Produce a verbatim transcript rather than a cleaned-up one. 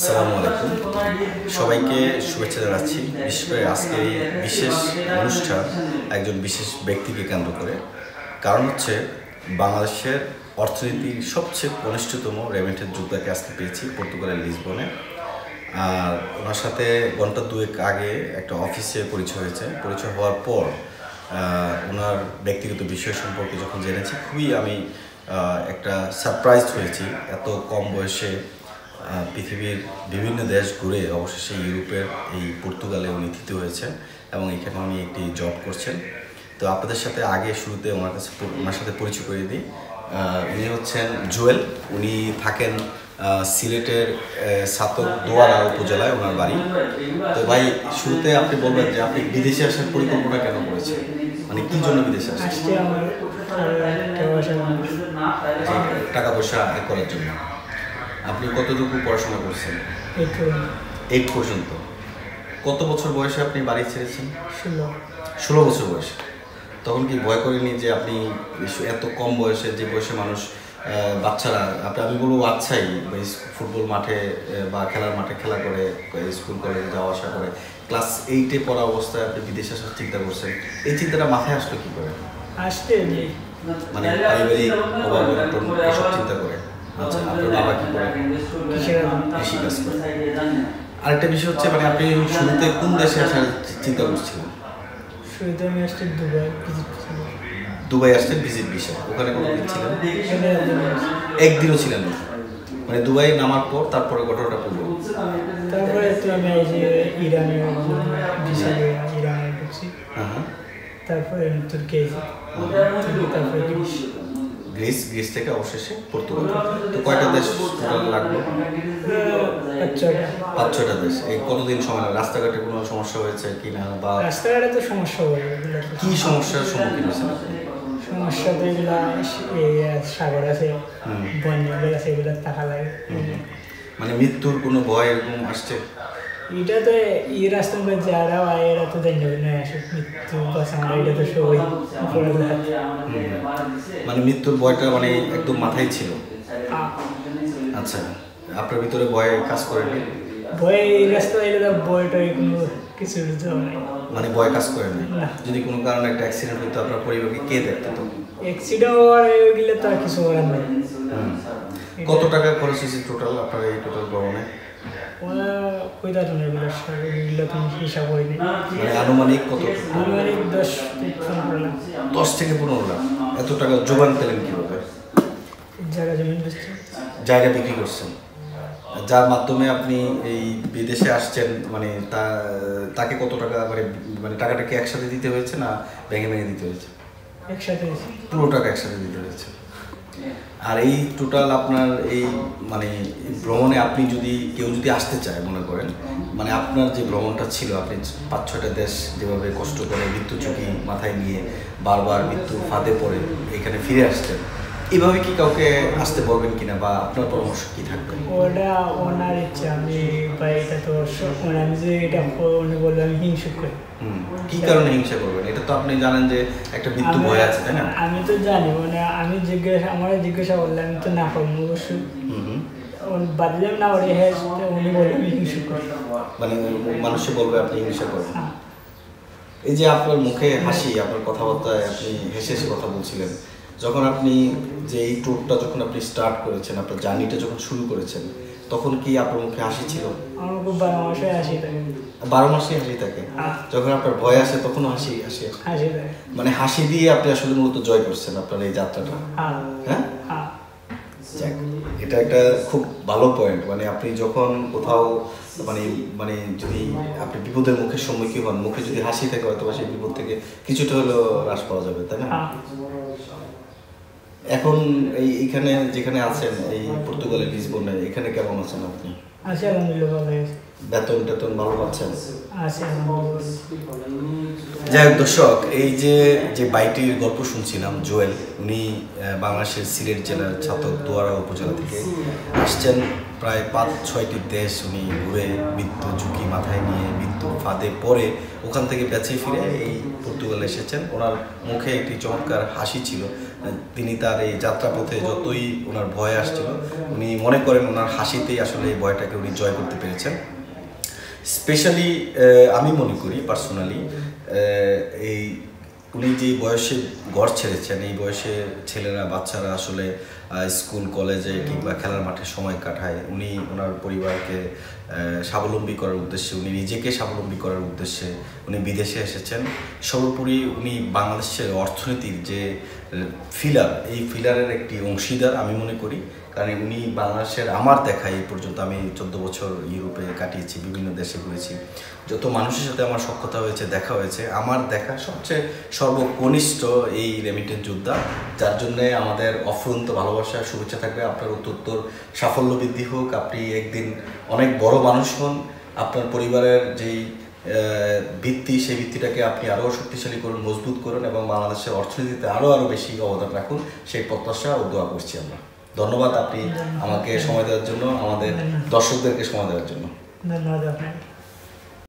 আসসালামু আলাইকুম সবাইকে শুভেচ্ছা জানাচ্ছি। বিশেষ করে আজকের এই বিশেষ অনুষ্ঠান একজন বিশেষ ব্যক্তিকে কেন্দ্র করে। কারণ হচ্ছে বাংলাদেশের অর্থনীতির সবচেয়ে কনিষ্ঠতম রেমিটেন্স যোদ্ধাকে আজকে পেয়েছি পর্তুগালের লিসবনে। আর ওনার সাথে ঘন্টা দুয়েক আগে একটা অফিসে পরিচয় হয়েছে। পরিচয় হওয়ার পর ওনার ব্যক্তিগত বিষয় সম্পর্কে যখন জেনেছি, খুবই আমি একটা সারপ্রাইজড হয়েছি। এত কম বয়সে পৃথিবীর বিভিন্ন দেশ ঘুরে অবশেষে ইউরোপের এই পর্তুগালে উনি থিত হয়েছেন এবং এখানে উনি একটি জব করছেন। তো আপনাদের সাথে আগে শুরুতে ওনার কাছে ওনার সাথে পরিচয় করিয়ে দিই। উনি হচ্ছেন জুয়েল। উনি থাকেন সিলেটের সাতক দোয়ারা উপজেলায় ওনার বাড়ি। তো ভাই, শুরুতে আপনি বলবেন যে আপনি বিদেশে আসার পরিকল্পনা কেন করেছেন, মানে কি জন্য বিদেশে আসছেন? টাকা পয়সা আয় করার জন্য। আপনি কতটুকু পড়াশোনা করছেন? এইট পর্যন্ত। কত বছর বয়সে আপনি বাড়ি ছেড়েছেন? ষোলো বছর বয়সে। তখন কি ভয় করেনি যে আপনি এত কম বয়সে, যে বয়সে মানুষ বাচ্চারা, আপনি আমি বলবো বাচ্চাই ফুটবল মাঠে বা খেলার মাঠে খেলা করে, স্কুল কলেজে যাওয়া আসা করে, ক্লাস এইটে পড়া অবস্থায় আপনি বিদেশে আসার চিন্তা করছেন, এই চিন্তাটা মাথায় আসলো কি করে? আসতে মানে পারিবারিক অভাব অনটন এসব চিন্তা করে। আচ্ছা, আপনার বাবা কি করে? কৃষিকাজ করে। আরেকটা বিষয় হচ্ছে, মানে আপনি শুরুতে কোন দেশে আসার চিন্তা করছিলেন? শুরুতে আমি আসছি দুবাই। দুবাই আসছেন ভিজিট ভিসায়। ওখানে কোনো দিন ছিলেন? একদিনও ছিলেন না। মানে দুবাই নামার পর তারপরে ঘটনাটা পড়ল। তারপরে তো আমি এই যে ইরানে ভিসা নিয়ে ইরানে ঢুকছি। হ্যাঁ। তারপরে তুর্কি, তারপরে গ্রিস। গ্রিস গ্রিস থেকে অবশেষে পর্তুগাল। তো কয়টা দেশ টোটাল লাগলো? পাঁচ ছয়টা দেশ। এই কতদিন সময় লাগে? রাস্তাঘাটে কোনো সমস্যা হয়েছে কি না? বা রাস্তাঘাটে তো সমস্যা হয়ে, কি সমস্যার সম্মুখীন হয়েছেন? সমস্যা তো এগুলো সাগর আছে, বন্যা আছে, এগুলো টাকা লাগে। মানে মৃত্যুর কোনো ভয় এরকম আসছে? এটা তো এই রাস্তা যারা হয় এরা তো জানবে না আসে মৃত্যু বাঁচানো, এটা তো সবাই মানে মৃত্যুর ভয়টা মানে একদম মাথায় ছিল। আচ্ছা, আপনার ভিতরে ভয় কাজ করেনি? ভয় এই রাস্তা এলে তো ভয়টা কোনো কিছু নাই, মানে ভয় কাজ করে না। যদি কোনো কারণে একটা অ্যাক্সিডেন্ট হতো, আপনার পরিবারকে কে দেখতো? তো অ্যাক্সিডেন্ট হওয়ার গেলে তো আর কিছু করার নেই। কত টাকা খরচ হয়েছে টোটাল আপনার এই টোটাল ভ্রমণে? আনুমানিক কত? আনুমানিক দশ দশ থেকে পনেরো লাখ। এত টাকা জোগান পেলেন কিভাবে? জায়গা জমি জায়গা বিক্রি করছেন, যার মাধ্যমে আপনি এই বিদেশে আসছেন। মানে তা তাকে কত টাকা, মানে মানে টাকাটা কি একসাথে দিতে হয়েছে না ভেঙে ভেঙে দিতে হয়েছে? একসাথে, পুরো টাকা একসাথে দিতে হয়েছে। আর এই টোটাল আপনার এই মানে ভ্রমণে আপনি যদি কেউ যদি আসতে চায়, মনে করেন মানে আপনার যে ভ্রমণটা ছিল, আপনি পাঁচ ছয়টা দেশ যেভাবে কষ্ট করে মৃত্যু ঝুঁকি মাথায় নিয়ে বারবার মৃত্যুর ফাঁদে পড়ে এখানে ফিরে আসতেন, এভাবে কি কাউকে আসতে বলবেন কিনা বা আপনার পরামর্শ কি থাকবে? ওটা ওনার ইচ্ছা। আমি বা এটা তো আমি যে এটা উনি বললে আমি হিংসা করি। হুম, কি কারণে হিংসা করবেন? এটা তো আপনি জানেন যে একটা মৃত্যু ভয় আছে, তাই না? আমি তো জানি, মানে আমি জিজ্ঞাসা আমার জিজ্ঞাসা করলে আমি তো না করবো অবশ্যই। হুম বাদলাম না ওরে, হ্যাঁ উনি বললে আমি হিংসা করি। মানে মানুষে বলবে আপনি হিংসা করেন। এই যে আপনার মুখে হাসি, আপনার কথাবার্তায় আপনি হেসে হেসে কথা বলছিলেন, যখন আপনি যে এই ট্যুরটা যখন আপনি স্টার্ট করেছেন, আপনার জার্নিটা যখন শুরু করেছেন, তখন কি আপনার মুখে হাসি ছিল? আমার খুব বারো মাসে হাসি থাকে। বারো মাসে হাসি থাকে? যখন আপনার ভয় আসে তখনও হাসি হাসি হাসি থাকে। মানে হাসি দিয়ে আপনি আসলে মূলত জয় করছেন আপনার এই যাত্রাটা। হ্যাঁ, এটা একটা খুব ভালো পয়েন্ট। মানে আপনি যখন কোথাও মানে মানে যদি আপনি বিপদের মুখের সম্মুখীন হন, মুখে যদি হাসি থাকে, হয়তো সেই বিপদ থেকে কিছুটা হলেও হ্রাস পাওয়া যাবে, তাই না? এখন এই এখানে যেখানে আছেন, এই পর্তুগালের লিসবনে, এখানে কেমন আছেন আপনি? আছি আলহামদুলিল্লাহ, ভালো আছি। বেতন টেতন ভালো পাচ্ছেন? আছি আলহামদুলিল্লাহ। যাই হোক দর্শক, এই যে যে বাইটির গল্প শুনছিলাম, জুয়েল, উনি বাংলাদেশের সিলেট জেলার ছাতক দোয়ারা উপজেলা থেকে আসছেন। প্রায় পাঁচ ছয়টি দেশ উনি ঘুরে মৃত্যু ঝুঁকি মাথায় নিয়ে মৃত্যুর ফাঁদে পড়ে ওখান থেকে বেঁচে ফিরে এই পর্তুগালে এসেছেন। ওনার মুখে একটি চমৎকার হাসি ছিল, তিনি তার এই যাত্রাপথে যতই ওনার ভয় আসছিল উনি মনে করেন ওনার হাসিতেই আসলে এই ভয়টাকে উনি জয় করতে পেরেছেন। স্পেশালি আমি মনে করি পার্সোনালি এই উনি যে বয়সে ঘর ছেড়েছেন, এই বয়সে ছেলেরা বাচ্চারা আসলে স্কুল কলেজে কিংবা খেলার মাঠে সময় কাটায়। উনি ওনার পরিবারকে স্বাবলম্বী করার উদ্দেশ্যে, উনি নিজেকে স্বাবলম্বী করার উদ্দেশ্যে উনি বিদেশে এসেছেন। সর্বোপরি উনি বাংলাদেশের অর্থনীতির যে ফিলার, এই ফিলারের একটি অংশীদার আমি মনে করি। কারণ উনি বাংলাদেশের, আমার দেখা এই পর্যন্ত আমি চোদ্দ বছর ইউরোপে কাটিয়েছি, বিভিন্ন দেশে ঘুরেছি, যত মানুষের সাথে আমার সখ্যতা হয়েছে, দেখা হয়েছে, আমার দেখা সবচেয়ে সর্বকনিষ্ঠ এই রেমিটেন্স যোদ্ধা, যার জন্যে আমাদের অফুরন্ত ভালোবাসা, শুভেচ্ছা থাকবে। আপনার উত্তরোত্তর সাফল্য বৃদ্ধি হোক, আপনি একদিন অনেক বড় মানুষ হন, আপনার পরিবারের যেই ভিত্তি, সেই ভিত্তিটাকে আপনি আরও শক্তিশালী করুন, মজবুত করুন এবং বাংলাদেশের অর্থনীতিতে আরও আরও বেশি অবদান রাখুন, সেই প্রত্যাশা ও দোয়া করছি আমরা। ধন্যবাদ আপনি আমাকে সময় দেওয়ার জন্য, আমাদের দর্শকদেরকে সময় দেওয়ার জন্য। ধন্যবাদ আপনাকে।